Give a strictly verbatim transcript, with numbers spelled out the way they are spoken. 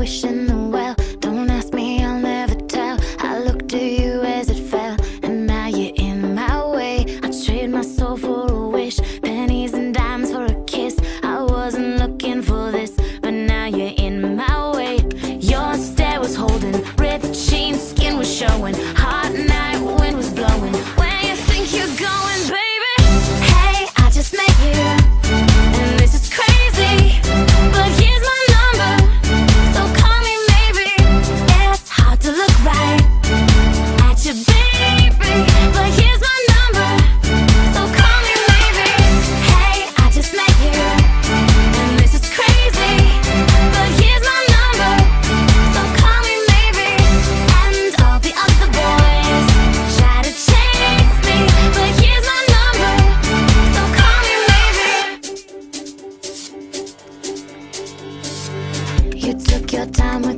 wishing the well. Don't ask me, I'll never tell. I looked to you as it fell, and now you're in my way. I trade my soul for a wish, pennies and dimes for a kiss. I wasn't looking for this, but now you're in my way. Your stare was holding, ripped jeans, skin was showing. Hot night, wind was blowing. Where you think you're going, baby? Hey, I just met you, and this is crazy, but here's my number, so call me maybe. It's hard to look right at you, baby, but here's my number, so call me maybe. Hey, I just met you, and this is crazy, but here's my number, so call me maybe. And all the other boys try to chase me, but here's my number, so call me maybe. You took your time with